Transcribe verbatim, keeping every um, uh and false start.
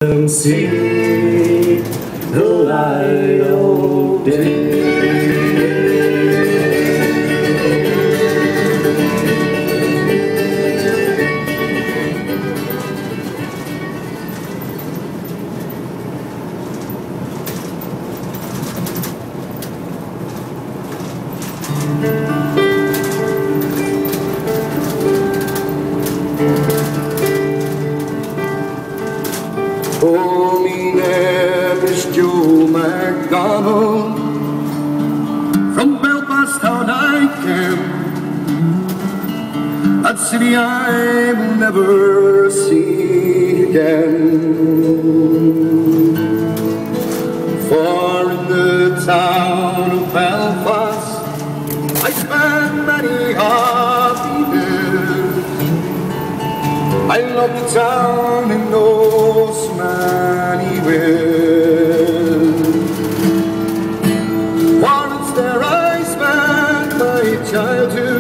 and see the light of day. Oh, me name is Joe MacDonald. From Belfast town I came, that city I will never see again. For in the town of Belfast I spent many happy days. I love the town in those many ways. Once there I spent my childhood,